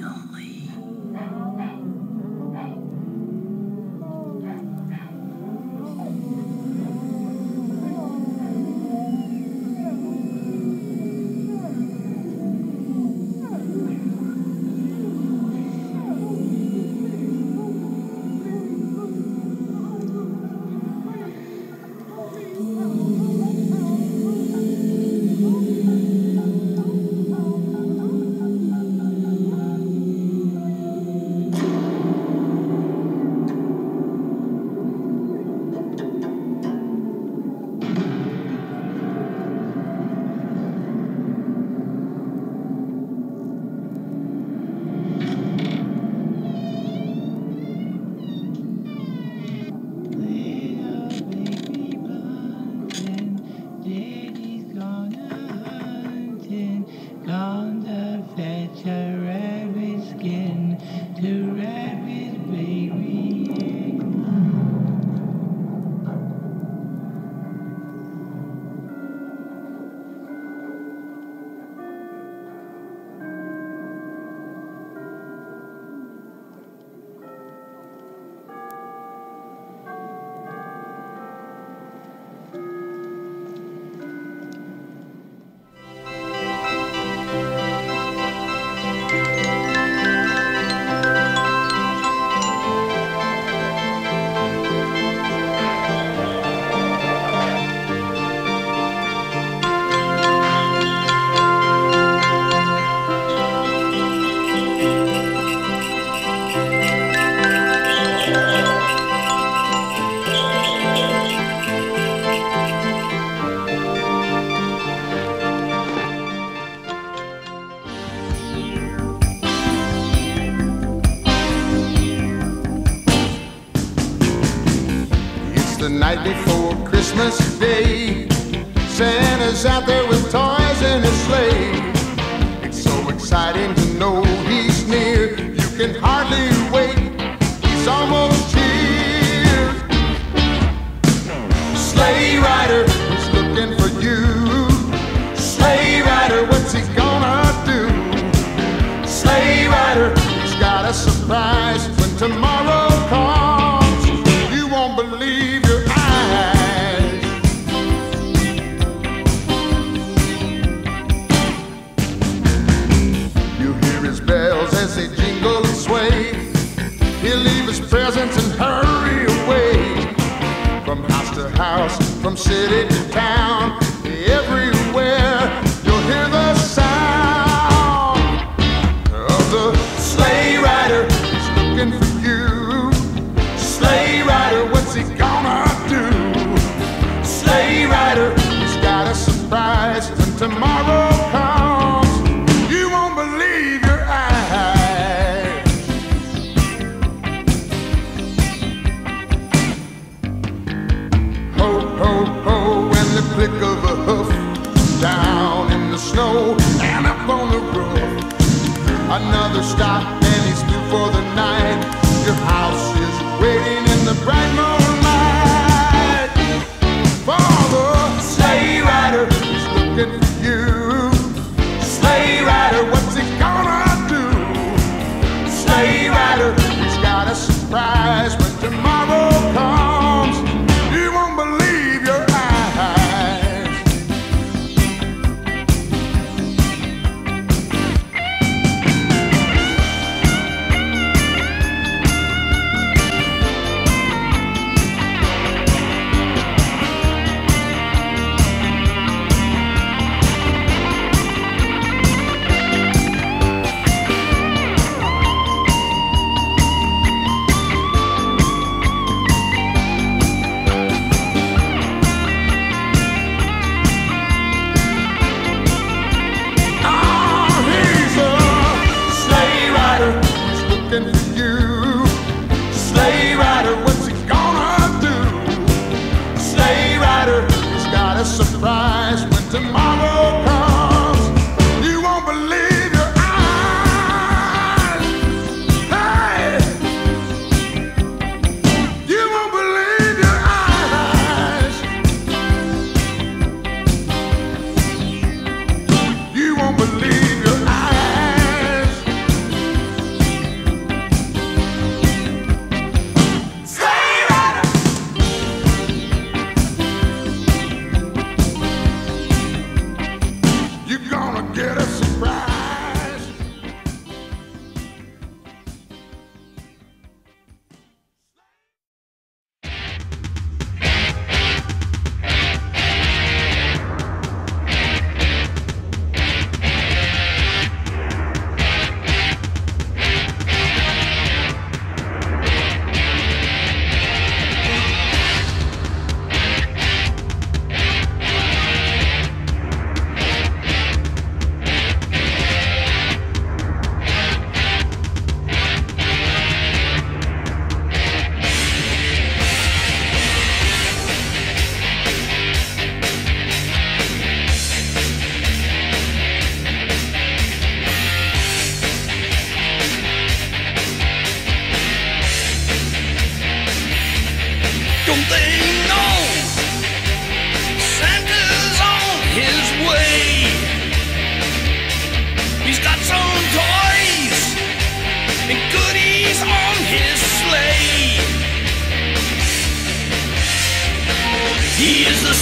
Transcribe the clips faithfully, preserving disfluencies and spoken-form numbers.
lonely. The night before Christmas Day, Santa's out there with toys in his sleigh. It's so exciting to know he's near. You can hardly wait, he's almost here. Sleigh rider is looking for you. Sleigh rider, what's he gonna do? Sleigh rider, he's got a surprise when tomorrow comes. You won't believe your eyes. You hear his bells as they jingle and sway. He'll leave his presents and hurry away. From house to house, from city to town, everywhere you'll hear the sound of the sleigh rider. He's looking for you. Sleigh rider, what's he gonna do? Sleigh rider, he's got a surprise when tomorrow comes. You won't believe your eyes. Ho, ho, ho, and the click of a hoof down in the snow and up on the roof. Another stop and he's due for the night. Your house is waiting in the bright moonlight. For the sleigh rider is looking for you. Sleigh rider, what's he gonna do? Sleigh rider, he's got a surprise when tomorrow comes. You won't believe your eyes.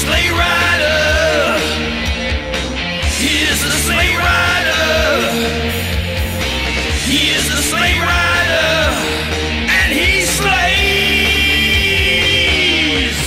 sleigh rider. He is the sleigh rider. He is the sleigh rider, and he slays.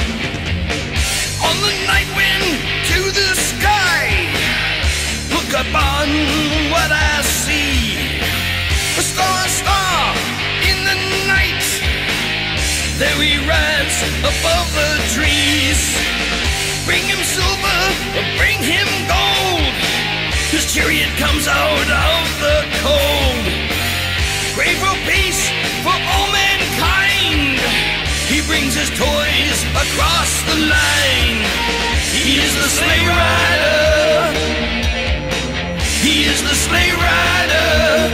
On the night wind to the sky, look upon what I see. A star, a star in the night, there he rides above the trees. Bring him silver, bring him gold, his chariot comes out of the cold. Pray for peace for all mankind, he brings his toys across the line. He is the sleigh rider. He is the sleigh rider.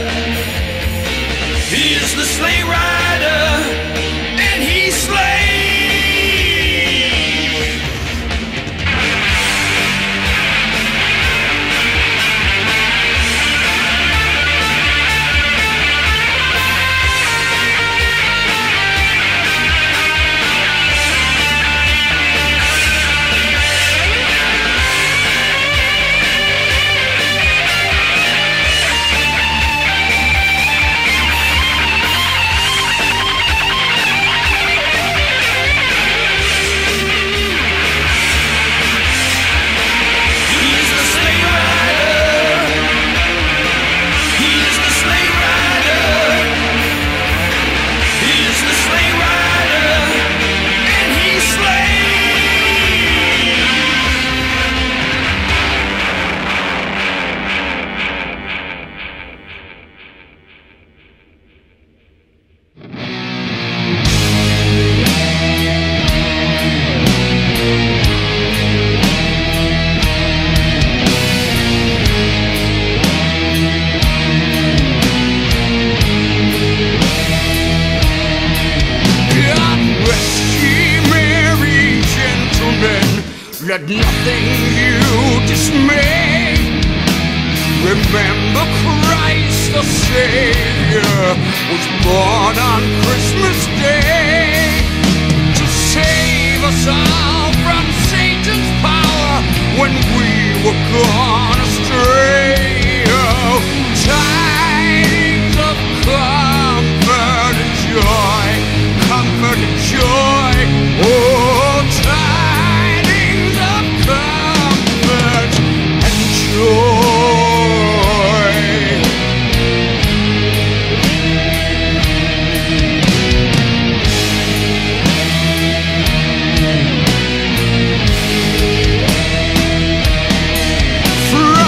He is the sleigh rider, and he slays. Let nothing you dismay. Remember Christ the Savior was born on Christmas Day to save us all from Satan's power when we were gone astray. Oh, tidings of comfort and joy, comfort and joy. Oh, tidings of comfort and joy. From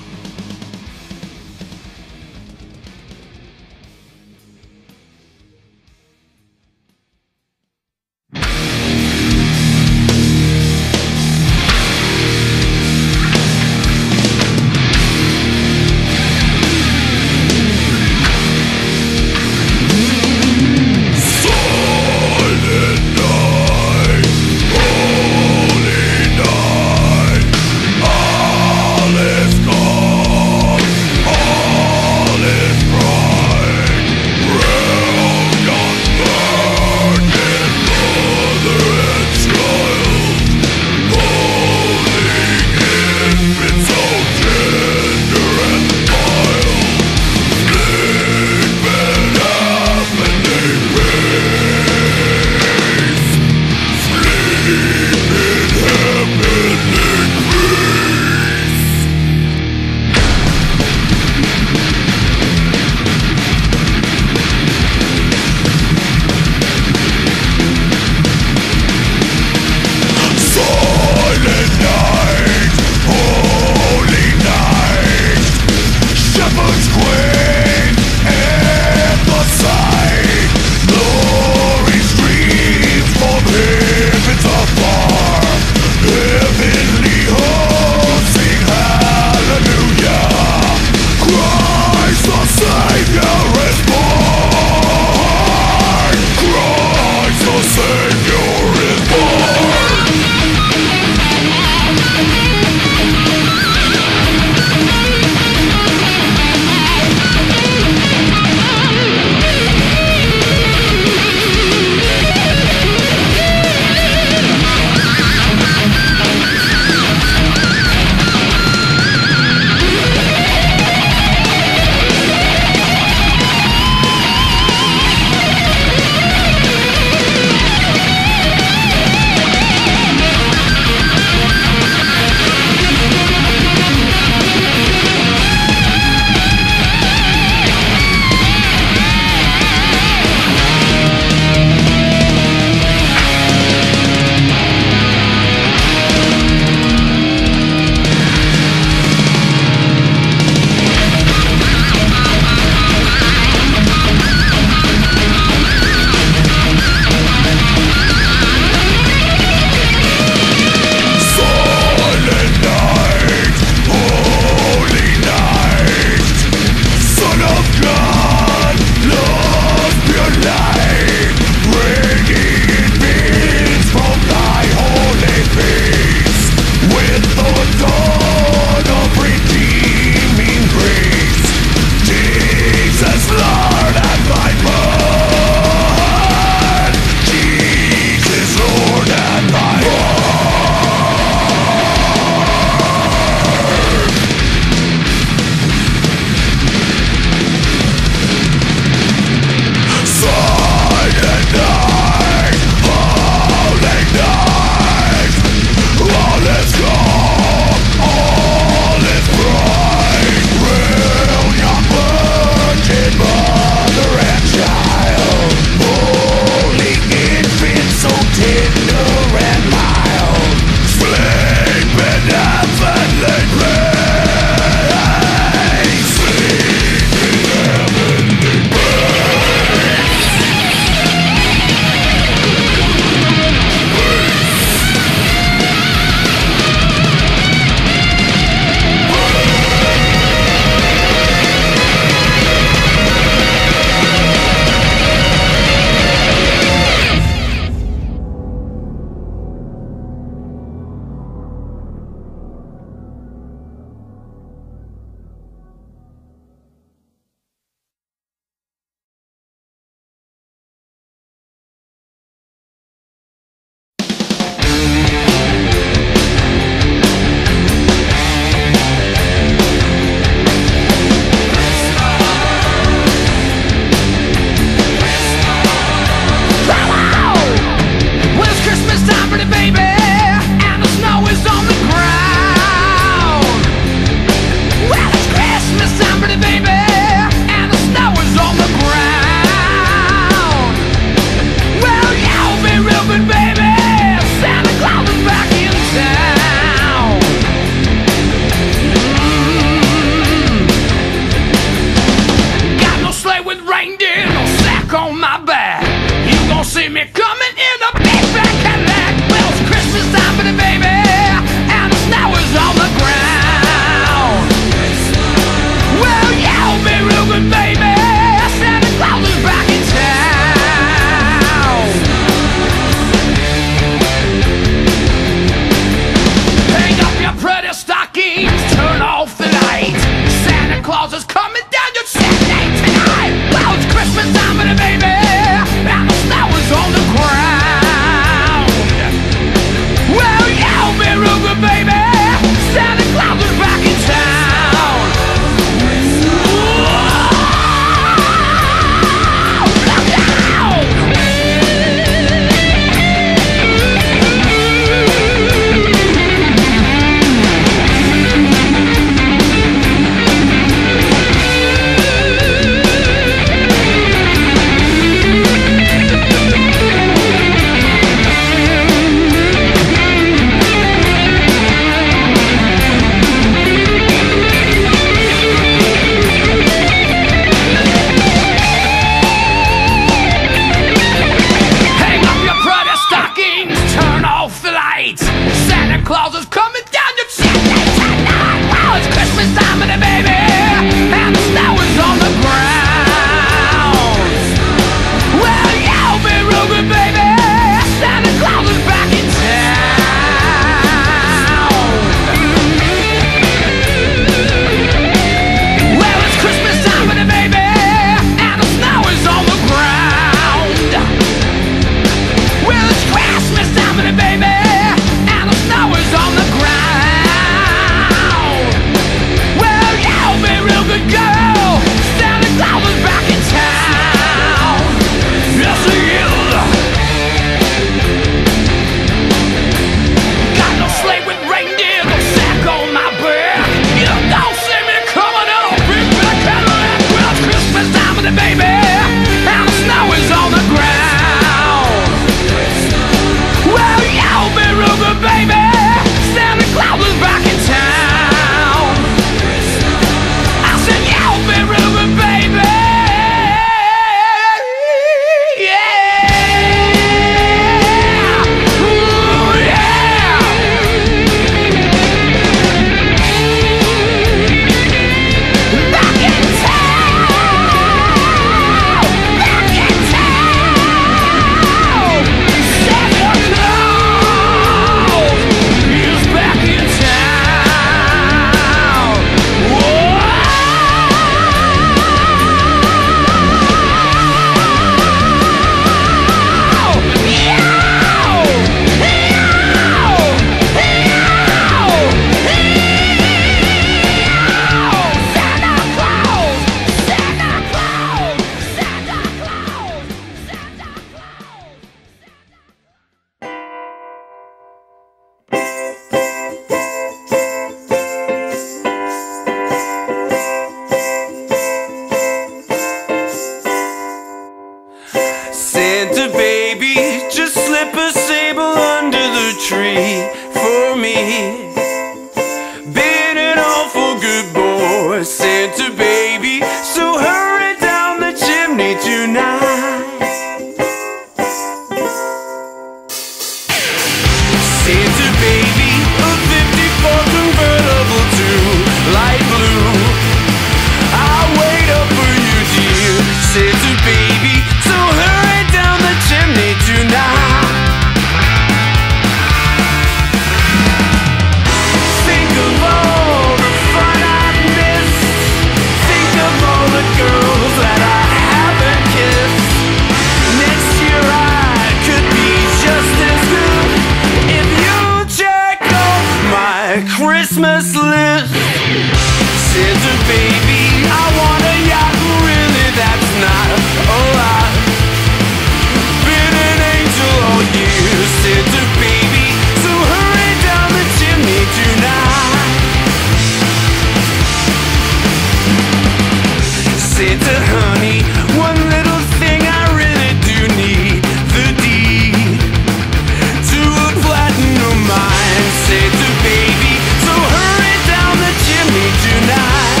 to honey, one little thing I really do need, the deed to a platinum mine. Say to baby, so hurry down the chimney tonight.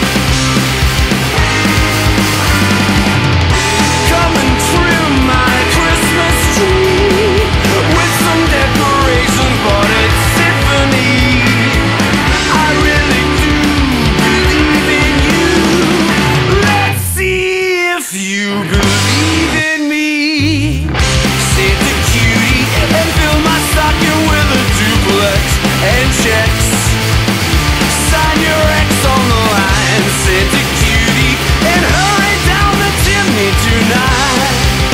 Come and trim my Christmas tree with some decorations bought at Tiffany. I really do believe in you. Let's see if you believe in me. Say the cutie and fill my stocking with a duplex and checks. Sign your ex on the line. Say the cutie and hurry down the chimney tonight.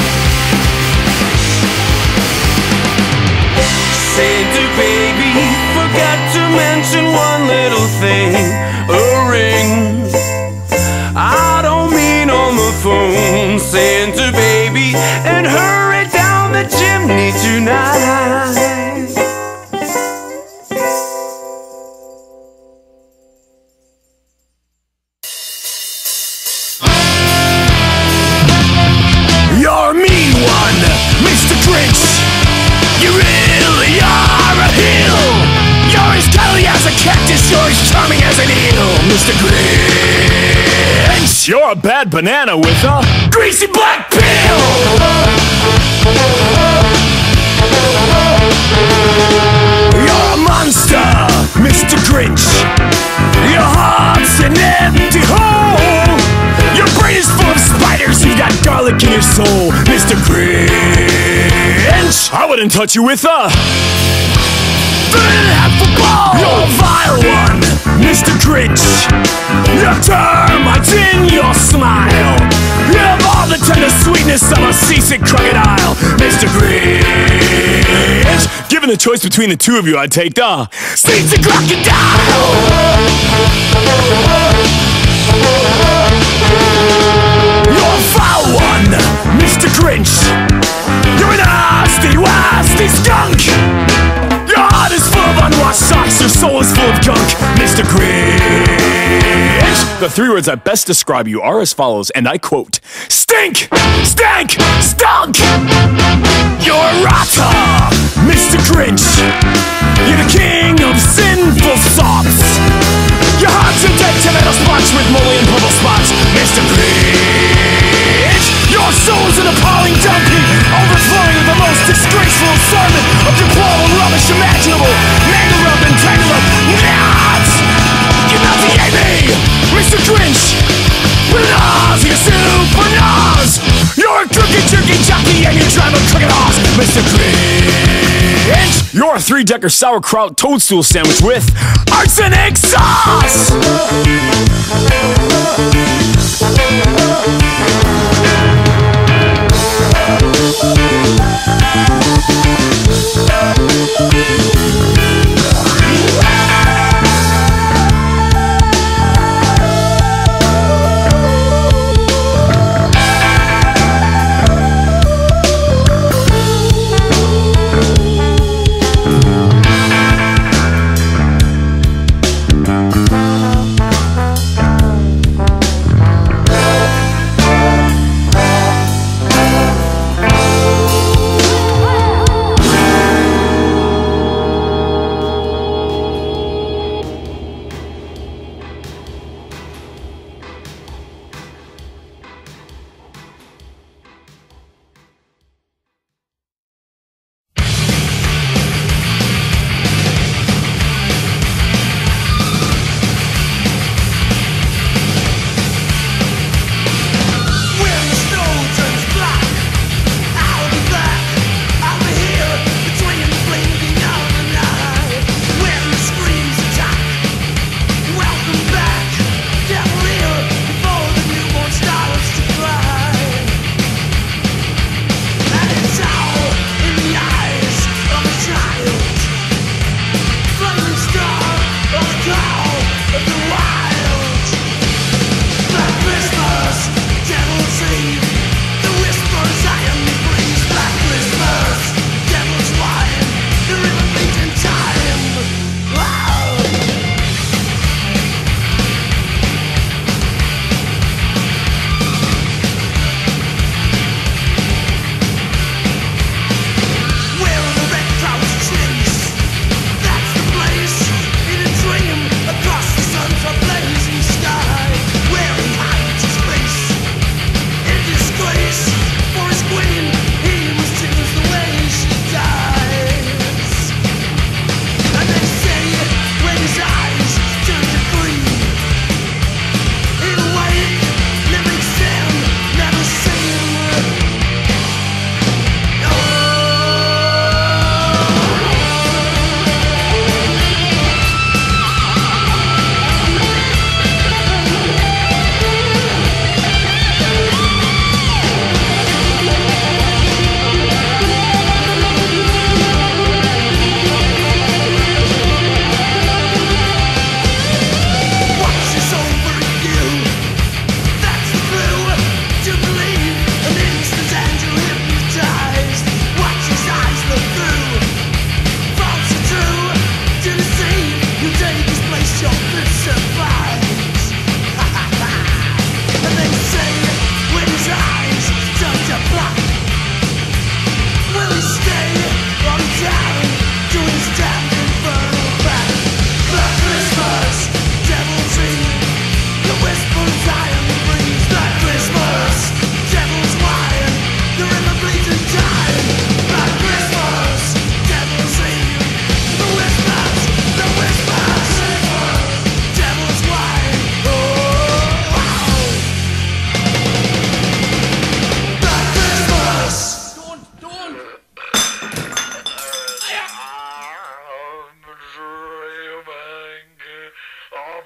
Santa baby, forgot to mention one little thing, a ring. I don't mean on the phone. Santa baby, and hurry down the chimney tonight. You're a mean one, Mister Grinch. You really are a hill. You're as cuddly as a cactus, you're as charming as an eel, Mister Grinch. You're a bad banana with a greasy black peel. You're a monster, Mister Grinch. Your heart's an empty hole. Your brain is full of spiders, you've got garlic in your soul, Mister Grinch. I wouldn't touch you with a apple ball. You're a vile one, Mister Grinch. Your termites in your smile. You have all the tender sweetness of a seasick crocodile, Mister Grinch. Given the choice between the two of you, I'd take the seasick crocodile. You're a foul one, Mister Grinch. You're a nasty, wasty skunk. Your heart is full of unwashed socks. Your soul is full of gunk, Mister Grinch. The three words that best describe you are as follows, and I quote: stink, stank, stunk. You're a rotter, Mister Grinch. You're the king of sinful thoughts. Your heart's a dead tomato sponge with moly and bubble spots, Mister Grinch. Your soul's an appalling dump heap, overflowing with the most disgraceful assortment of deplorable rubbish imaginable. Mangle up and tangle up, nuts! You nauseate me, Mister Grinch! Nausea, super nose! You're a crooked, jerky jockey and you drive a crooked horse, Mister Grinch! You're a three-decker sauerkraut toadstool sandwich with arsenic sauce!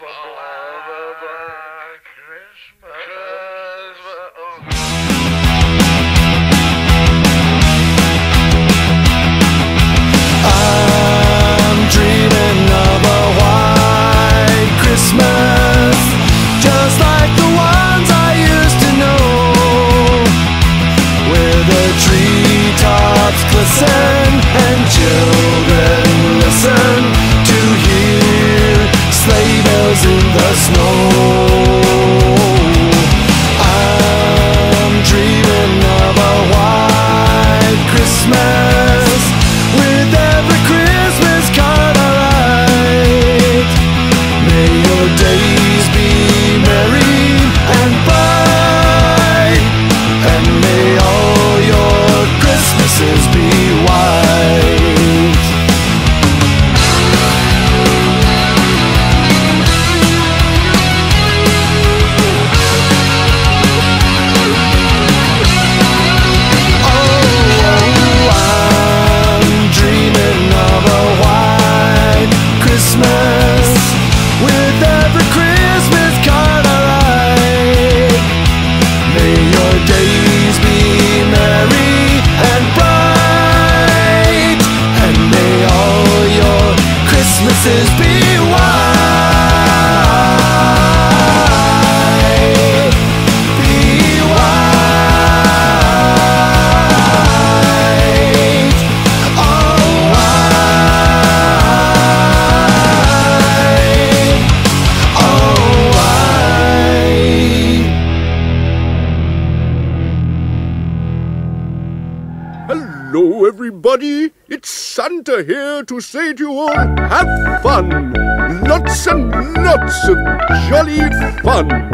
Hello, everybody. It's Santa here to say to you all, have fun. Lots and lots of jolly fun.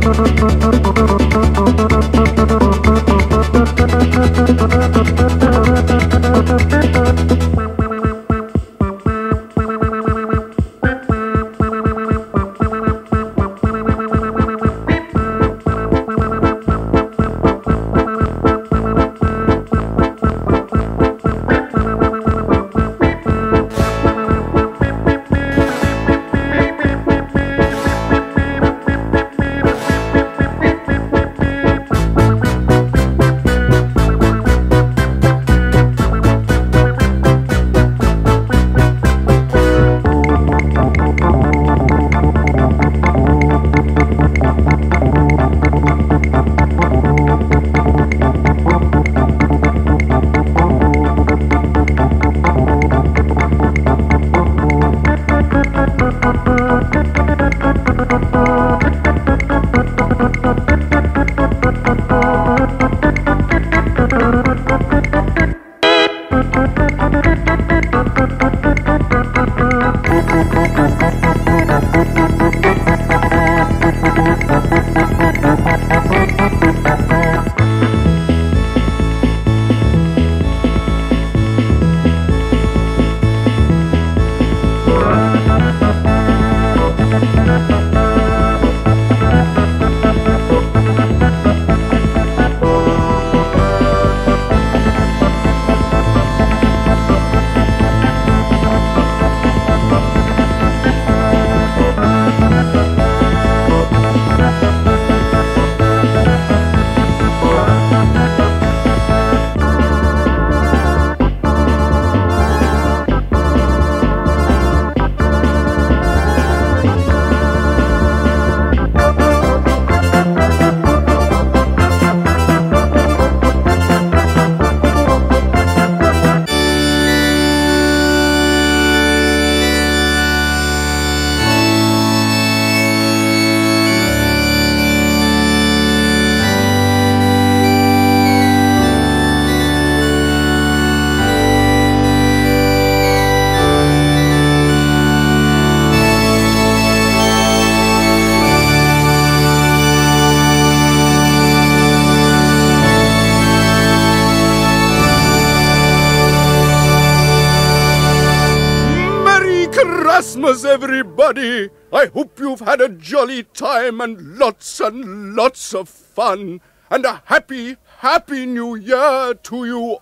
Christmas, everybody! I hope you've had a jolly time and lots and lots of fun. And a happy, happy New Year to you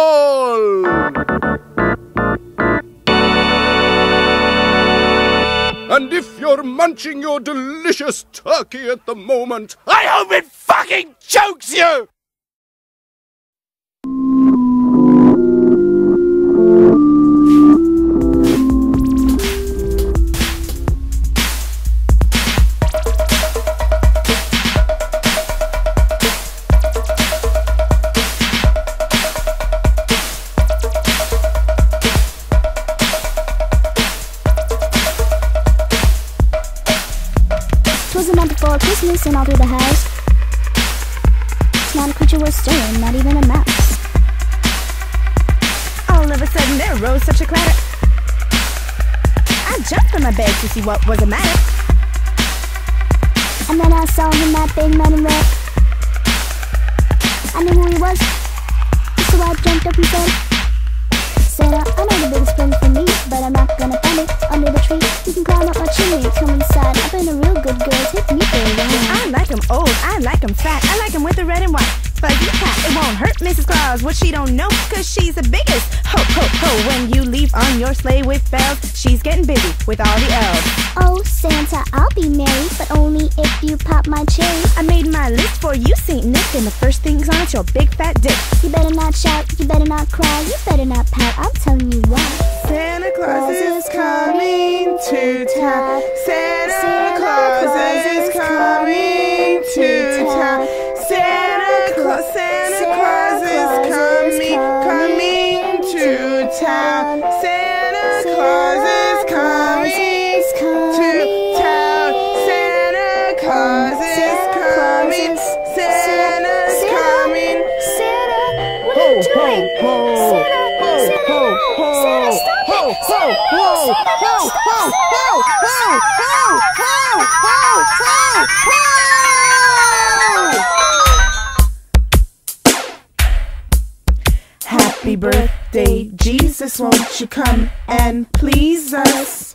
all! And if you're munching your delicious turkey at the moment, I hope it fucking chokes you! Twas the night before Christmas, and all through the house not a creature was stirring, not even a mouse. All of a sudden there rose such a clatter. I jumped from my bed to see what was the matter. And then I saw him, that big man in red. I knew who he was, so I jumped up and said, Santa, I know the biggest present for me, but I'm not gonna find it under the tree. You can climb up my chimney, come inside. I've been a real good girl, take me for a ride. I like 'em old, I like 'em fat, I like 'em with the red and white fuzzy hat. It won't hurt Missus Claus, what she don't know, cause she's the biggest. Ho, ho, ho, when you leave on your sleigh with bells, she's getting busy with all the elves. Oh, Santa, I'll be merry, but only if you pop my cherry. I made my list for you, Saint Nick, and the first thing's on it's your big fat dick. You better not shout, you better not cry, you better not pout, I'm telling you why. Santa Claus is coming to town. Santa Claus is coming to town. Santa Claus, Santa Claus is coming, coming to town. Santa Claus is coming to town. Santa Claus is coming. Santa's coming. Santa, what are you doing? Santa, Santa, Santa, stop it! Santa, no! Santa, no! Stop! Stop! Stop! Stop! Stop! Happy birthday, Jesus, won't you come and please us?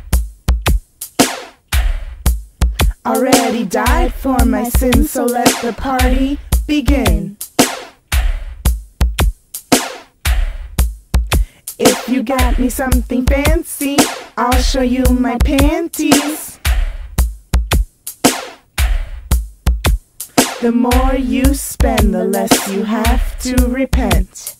Already died for my sins, so let the party begin. If you got me something fancy, I'll show you my panties. The more you spend, the less you have to repent.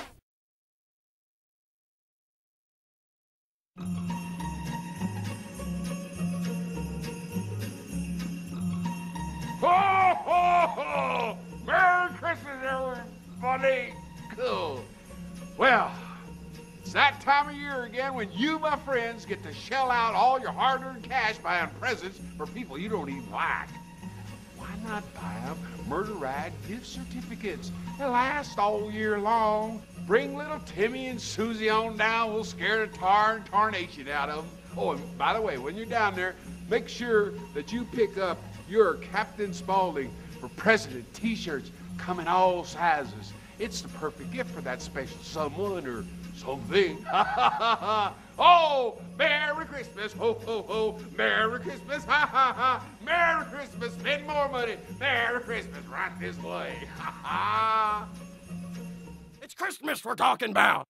Ho, ho, ho! Merry Christmas, everybody! Cool. Well, it's that time of year again when you, my friends, get to shell out all your hard-earned cash buying presents for people you don't even like. Why not buy them Murder Ride gift certificates that last all year long? Bring little Timmy and Susie on down. We'll scare the tar and tarnation out of them. Oh, and by the way, when you're down there, make sure that you pick up your Captain Spaulding for President t-shirts come in all sizes. It's the perfect gift for that special someone or something. Oh, Merry Christmas, ho, ho, ho. Merry Christmas, ha, ha, ha. Merry Christmas, spend more money. Merry Christmas, right this way. Ha, ha. It's Christmas we're talking about.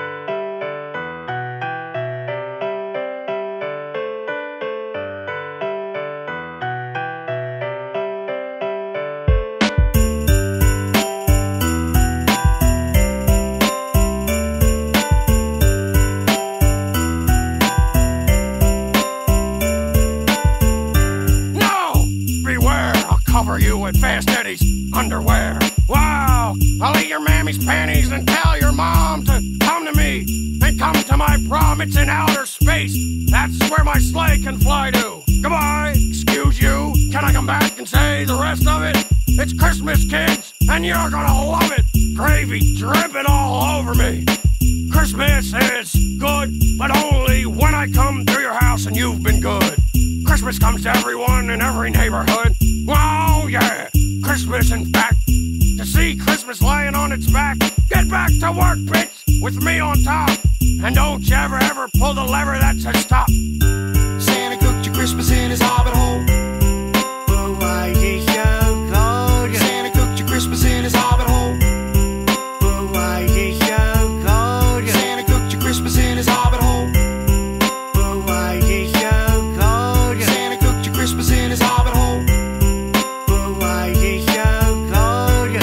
You with Fast Eddie's underwear. Wow, I'll eat your mammy's panties and tell your mom to come to me and come to my prom. It's in outer space. That's where my sleigh can fly to. Goodbye, excuse you. Can I come back and say the rest of it? It's Christmas, kids, and you're gonna love it. Gravy dripping all over me. Christmas is good, but only when I come to your house and you've been good. Christmas comes to everyone in every neighborhood. Oh yeah, Christmas in fact. To see Christmas lying on its back. Get back to work, bitch, with me on top. And don't you ever, ever pull the lever that says stop. Santa cooked your Christmas in his hobbit hole. But why is so cold? Santa cooked your Christmas in his hobbit hole. But why is so cold? Santa cooked your Christmas in his hobbit hole. But why is so cold? Santa cooked your Christmas in his hobbit hole. But why is so cold?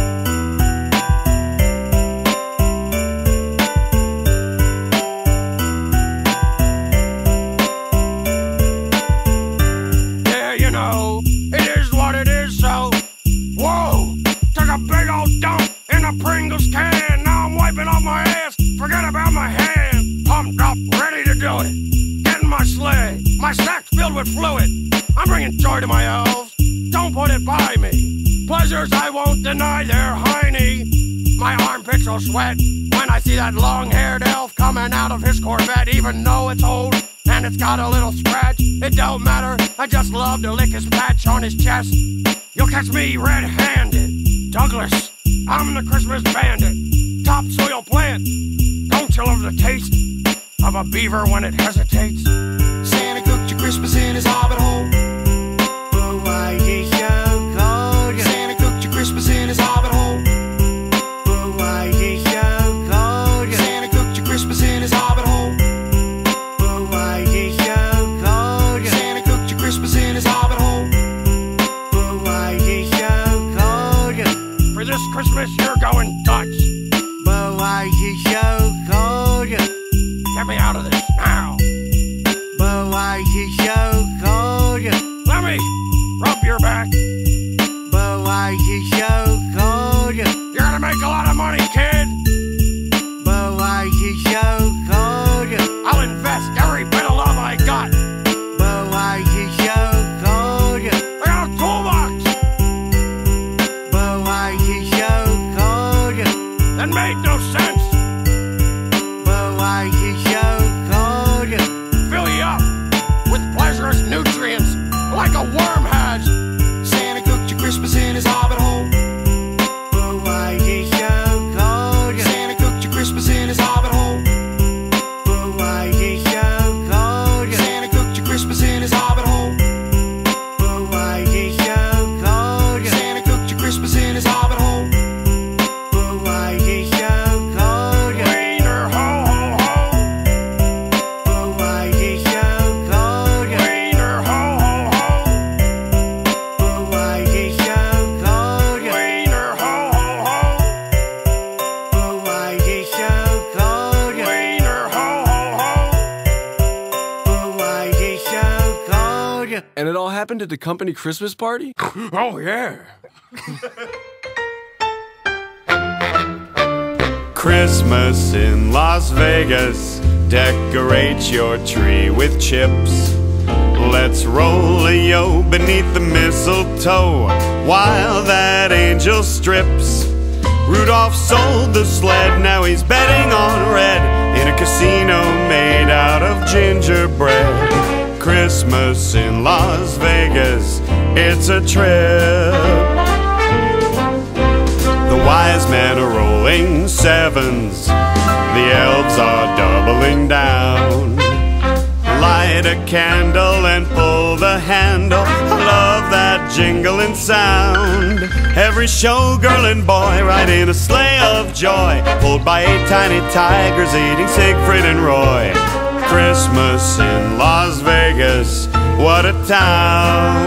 Yeah, you know, it is what it is, so. Whoa! Took a big old dump in a Pringles can. Now I'm wiping off my ass. Forget about my hand. Pumped up, ready to do it. Get in my sleigh. My sack's filled with fluid. I'm bringing joy to my elves. Don't put it by me. Pleasures I won't deny, they're hiney. My armpits will sweat when I see that long-haired elf coming out of his Corvette. Even though it's old and it's got a little scratch, it don't matter. I just love to lick his patch on his chest. You'll catch me red-handed. Douglas, I'm the Christmas bandit. Topsoil plant. Don't you love the taste of a beaver when it hesitates? Santa cooked your Christmas in his hobbit hole. But why is so cold? Santa cooked your Christmas in his hobbit hole. But why is so cold? Santa cooked your Christmas in his hobbit hole. But why is so cold? Santa cooked your Christmas in his hobbit hole. But why is so cold? For this Christmas, you're going Dutch. But why is so cold? Get me out of this now. But why is so cold? Let me rub your back. But why is so cold? You're gonna make a lot of money, kid. But why is so cold? I'll invest every bit of love I got. But why is so cold? I got a toolbox. But why is so cold? attended the company Christmas party? Oh, yeah. Christmas in Las Vegas. Decorate your tree with chips. Let's roll a yo beneath the mistletoe while that angel strips. Rudolph sold the sled, now he's betting on red in a casino made out of gingerbread. Christmas in Las Vegas, it's a trip. The wise men are rolling sevens, the elves are doubling down. Light a candle and pull the handle. I love that jingling sound. Every showgirl and boy ride in a sleigh of joy, pulled by eight tiny tigers eating Siegfried and Roy. Christmas in Las Vegas, what a town.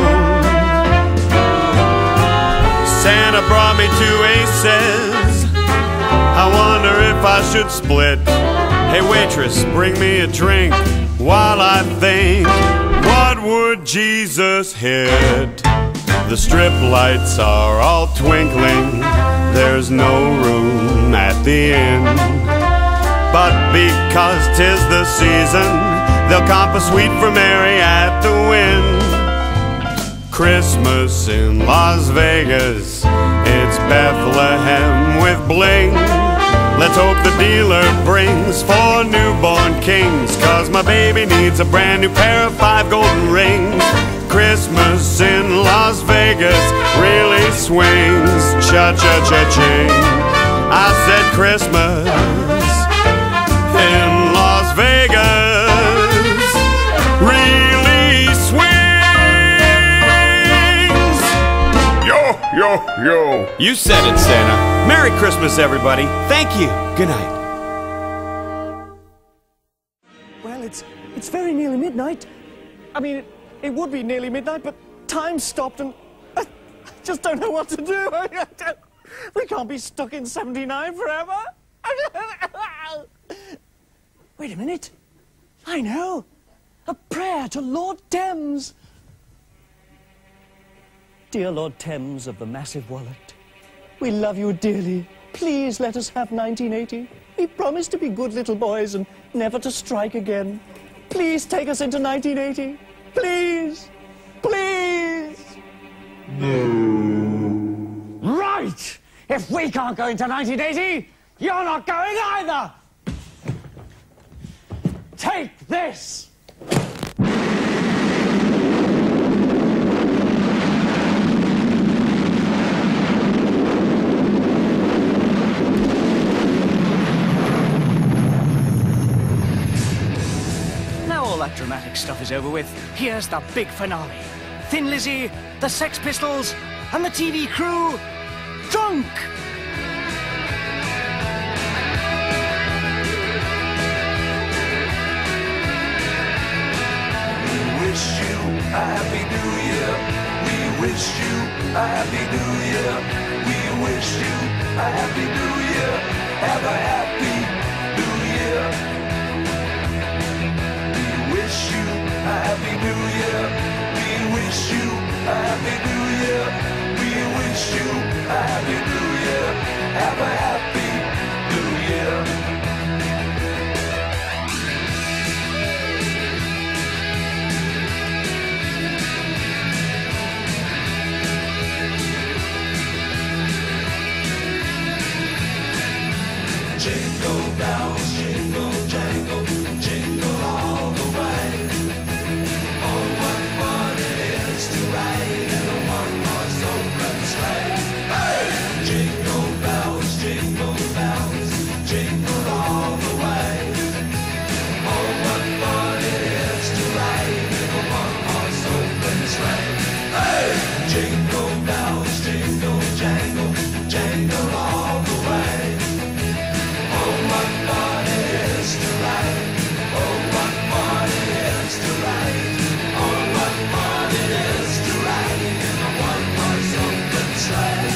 Santa brought me two aces, I wonder if I should split. Hey waitress, bring me a drink while I think, what would Jesus hit? The strip lights are all twinkling, there's no room at the inn. But because 'tis the season, they'll comp a suite for Mary at the Wynn. Christmas in Las Vegas, it's Bethlehem with bling. Let's hope the dealer brings four newborn kings, 'cause my baby needs a brand new pair of five golden rings. Christmas in Las Vegas really swings, cha-cha-cha-ching. I said Christmas in Las Vegas really swings. Yo, yo, yo. You said it, Santa. Merry Christmas, everybody. Thank you. Good night. Well, it's it's very nearly midnight. I mean, it, it would be nearly midnight, but time stopped and I just don't know what to do. We can't be stuck in seventy-nine forever. Wait a minute. I know. A prayer to Lord Thames. Dear Lord Thames of the massive wallet, we love you dearly. Please let us have nineteen eighty. We promise to be good little boys and never to strike again. Please take us into nineteen eighty. Please. Please. Right! If we can't go into nineteen eighty, you're not going either! Take this! Now all that dramatic stuff is over with, here's the big finale. Thin Lizzy, the Sex Pistols, and the T V crew, drunk! We wish you a happy new year. We wish you a happy new year. We wish you a happy new year. Have a happy new year. We wish you a happy new year. We wish you a happy new year. We wish you a happy new year. Have a happy new year. Jingle bells, jingle jangle, jingle all the way. Oh, what fun it is to ride in a one-horse open sleigh. Hey! Jingle bells, jingle bells, jingle all the way. Oh, what fun it is to ride in a one-horse open sleigh. Hey! Jingle bells, jingle jangle, jangle all the way. Oh, what fun it is to ride. Oh, what fun it is to ride. Oh, what fun it is to ride in a one-horse open sleigh.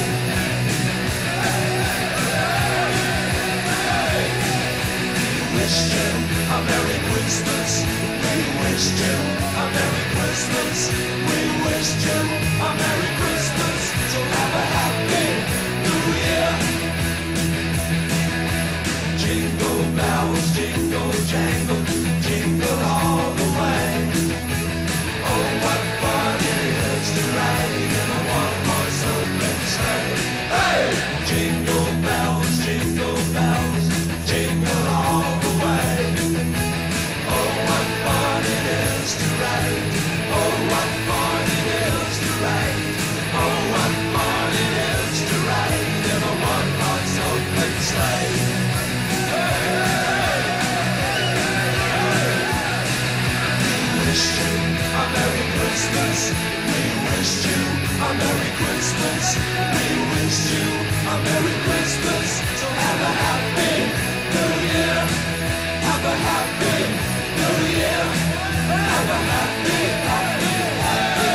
We wished you a Merry Christmas. We wished you a Merry Christmas. We wished a Merry Christmas. We wish you a Merry Christmas. So have a happy New Year. Have a happy New Year. Have a happy, happy, happy,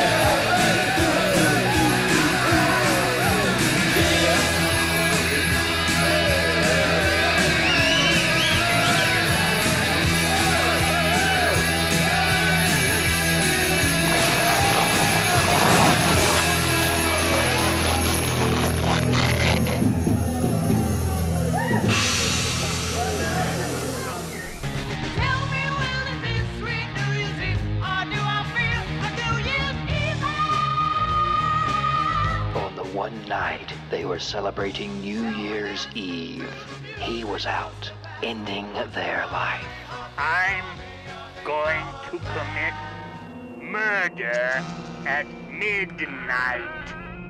One night, they were celebrating New Year's Eve. He was out, ending their life. I'm going to commit murder at midnight.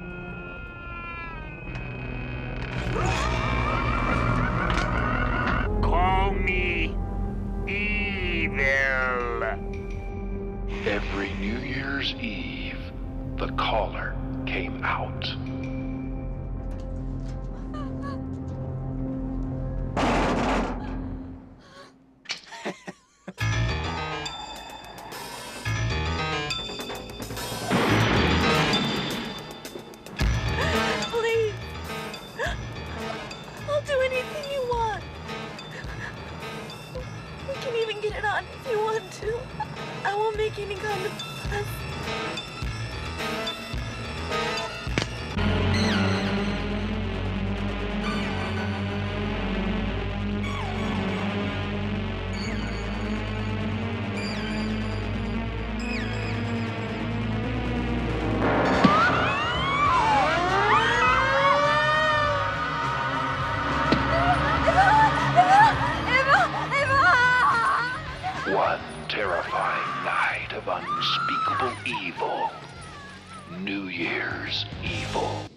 Call me evil. Every New Year's Eve, the caller came out. Please. I'll do anything you want. We can even get it on if you want to. I won't make any kind of fuss. One terrifying night of unspeakable evil. New Year's Evil.